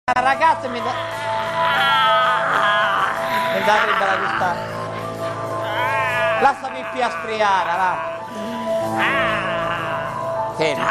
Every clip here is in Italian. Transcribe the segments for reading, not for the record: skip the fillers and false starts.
ragazza mi dà la vista. Lasciami più aspriare, va. Fermi.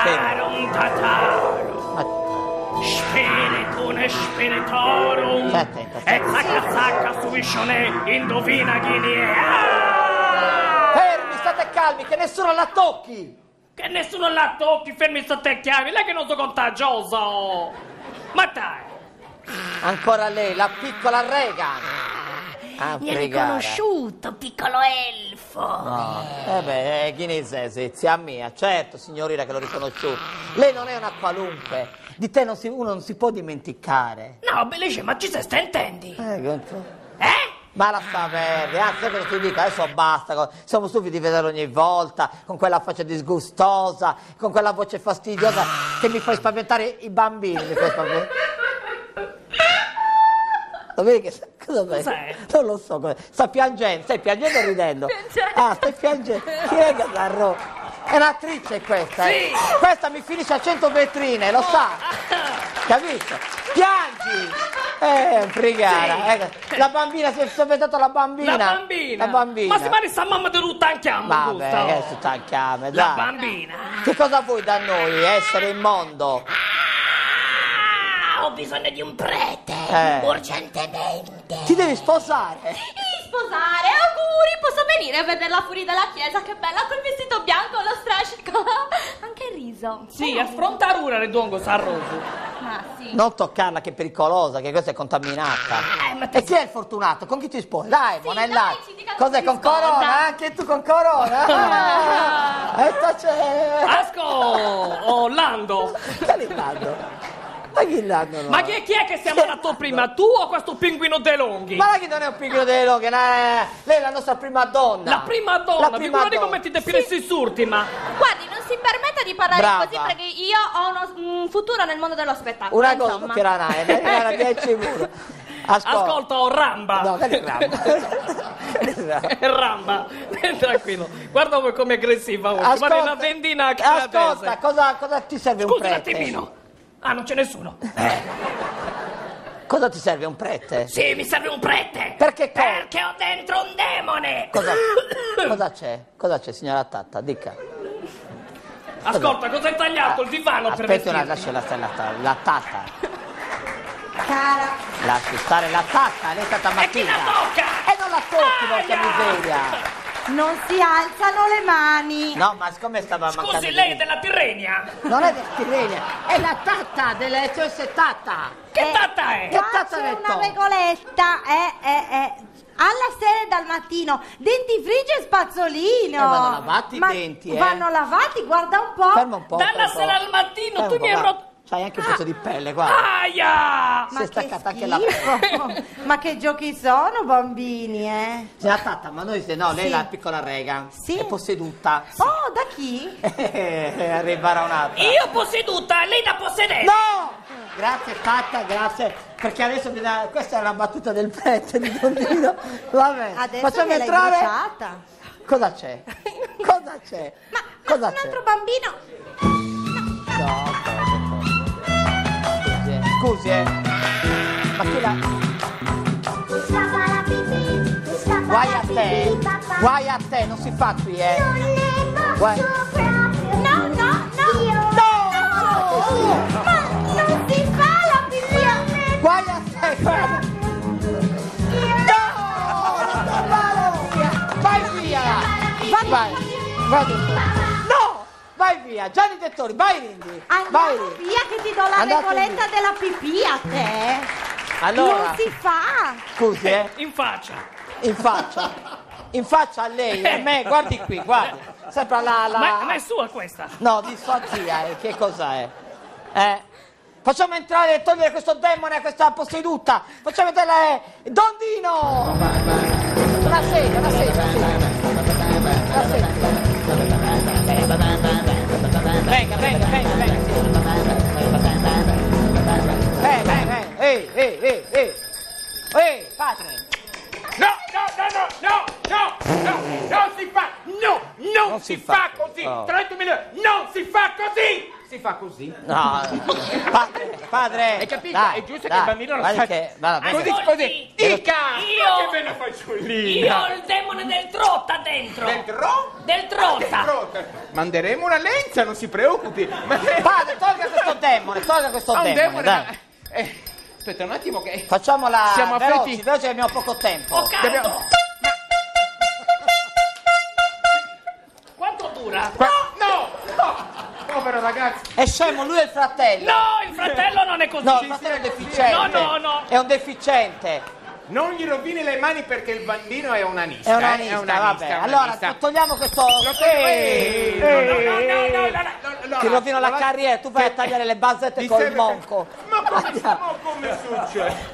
Spiritum spiritorum. E zacca su viscione, indovina chi ne è. Fermi, state calmi, che nessuno la tocchi. Che nessuno la tocchi, fermi state chiavi, lei che non so contagioso. Ma dai. Ancora lei, la piccola Regan. Mi ha riconosciuto, piccolo elfo. No, chi ne sei? Zia mia, certo, signorina, che l'ho riconosciuto. Lei non è una qualunque. Di te uno non si può dimenticare. No, Belice, ma ci sta intendi? Ma la sta perdere, anzi, sai cosa ti dico? Adesso basta, siamo stufiti di vederlo ogni volta, con quella faccia disgustosa, con quella voce fastidiosa che mi fai spaventare i bambini, mi fai spaventare. Lo vedi che cosa fai? Cos'è? Non lo so, sta piangendo, stai piangendo o ridendo? Ah, stai piangendo, chi è che sta È un'attrice questa, Sì. Questa mi finisce a 100 vetrine, lo sa, capito? Piangi! Frigara, Sì. La bambina, si è spaventata la bambina. La bambina? Ma si pare sta mamma di Tutankhamon, giusto? Vabbè, che Tutankhamon, La dai. bambina. Che cosa vuoi da noi, essere immondo? Ho bisogno di un prete, urgentemente. Ti devi sposare. Sposare, auguri, posso venire a vederla fuori dalla chiesa, che bella col vestito bianco, lo strascico, anche il riso. Sì, affrontare ora le dongo sarroso. Ma sì. Non toccarla, che è pericolosa, che questa è contaminata. E chi è il fortunato? Con chi ti sposi? Dai, Monella. ci dica Cos'è, chi con si sposa. Corona? Anche tu con Corona? C'è. Lando. Quale Lando? Ma chi Lando? No? Ma chi è che stiamo andato prima? Tu o questo pinguino De Longhi? Ma chi non è un piccolo dei loghi? Lei è la nostra prima donna. La prima donna, prima figurati donna. come ti depilessi surti, ma... Guardi, non si permetta di parlare Brava. così perché io ho un futuro nel mondo dello spettacolo. Una cosa, insomma. che era 10 muro. Ascolta, Ramba. No, che è Ramba? Ramba, tranquillo. Guarda come è aggressiva oggi. Guarda una vendina che ascolta, cosa ti serve un Scusa un prete? attimino. Ah, non c'è nessuno. Cosa ti serve un prete? Sì, mi serve un prete. Perché cosa? Perché ho dentro un demone. Cosa c'è? Cosa c'è, signora Tatta? Dica. Ascolta, cosa hai tagliato? Il divano per Aspetti vestirmi? lascia la Tatta. Cara. Lasci stare la Tatta, lei è stata E chi mattina. la tocca? E non la tocchi, porca Aia! miseria. Non si alzano le mani. No, ma siccome stava mancando... Scusi, lei è della Tirrenia? Non è del Tirrenia, è la Tatta delle CS Tatta. Che tatta è? Che Qua tazza c'è del una tono? regoletta, alla sera e dal mattino, dentifricio e spazzolino. vanno lavati i denti, Vanno lavati, guarda un po'. Ferma un po'. Dalla ferma un sera po'. al mattino Ferma tu un po', mi hai guarda. rotto... C'hai anche un pezzo di pelle, guarda. Aia! Si è staccata anche la schifo. Ma che giochi sono, bambini, Signora Tatta, ma noi se no, lei Sì. è la piccola Regan. Sì. È posseduta. Oh, da chi? Arriverà un'altra. Io posseduta, lei da possedere. No! Grazie Tatta, grazie. Perché adesso questa è una battuta del prete di Dondino. Vabbè. Adesso facciamo me l'hai entrare. bruciata. Cosa c'è? Cosa c'è? Ma Cosa un c'è? altro bambino. No, scusi, ma chi la... Guai a te, non si fa qui, Guai... No, no, no. No! Ma non si fa la pipì. Guai a te, guarda! No! Vai via! Vai! No! Vai via! Gianni Dettori, vai Rindy! Vai Andiamo Rindy! via che ti do la Andate regoletta via. della pipì a te. Allora, Non si fa. scusi, In faccia. in faccia a lei, a me, guardi qui, guardi. Sempre Ma è sua questa. No, di sua zia, che cosa è? Facciamo entrare e togliere questo demone a questa posseduta. Facciamo entrare Dondino. Una sedia, una sedia. Una sedia. Venga. Ehi, padre. No, non si fa, non si fa così, 30 milioni, non si fa così, si fa così. No, padre. Hai capito? Dai, è giusto dai, che il bambino lo guarda sa. che- guarda, Così, Ascolti, così, dica! io- Che me la fai Io ho il demone del trotta dentro. Del trotta. Manderemo una lenza, non si preoccupi. Padre, tolga questo demone, dai. Aspetta un attimo che... Facciamola Siamo affetti- veloci, abbiamo poco tempo. Ho caldo. Dobbiamo- Quanto dura? No! Povero ragazzo. È scemo, lui è il fratello. No, il fratello non è così. No, il fratello è un deficiente. No. È un deficiente. Non gli rovini le mani perché il bambino è un anista. È un anista, vabbè. Allora, togliamo questo... Ti rovino la carriera, tu vai a tagliare le bazzette col serve- monco. Ma come succede?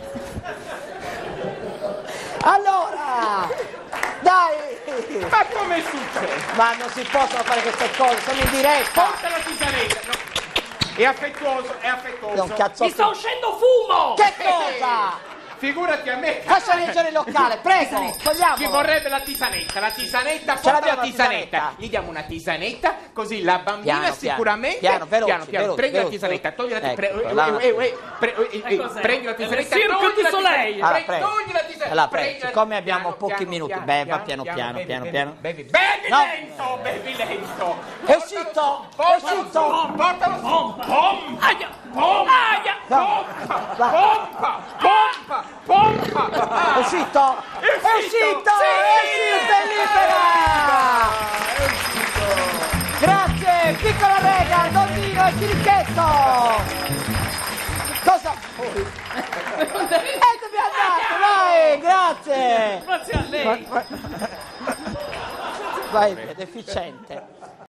Allora, dai! Ma come succede? Ma non si possono fare queste cose, sono in diretta. Porta la tisanetta. No. È affettuoso, è È un affettuoso. cazzotto. Mi sta uscendo fumo. Che cosa? Figurati a me. Faccia leggere il locale, prego, Ci togliamolo. vorrebbe la tisanetta, porta l'abbiamo la la tisanetta. tisanetta. Gli diamo una tisanetta, così la bambina Piano, sicuramente... piano, veloci, prendi veloci. la tisanetta, togli la Ecco, tisanetta, là. cos'è? prendi la È tisanetta, il Cirque togli du la Soleil. tisanetta, Allora, prego. togli la tisanetta, Allora, prendi prego, la- siccome abbiamo piano, pochi piano, minuti, piano, beh, va piano, piano, bevi, piano. bevi No. lento, bevi lento. È uscito, è uscito. Portalo su, pompa, Aia. Aia. pompa. È uscito? È uscito! È libera! Grazie, piccola Rega, Dondino e Chiricchetto! Cosa? Dove è andato? Vai, grazie! Grazie a lei. Vai, è deficiente.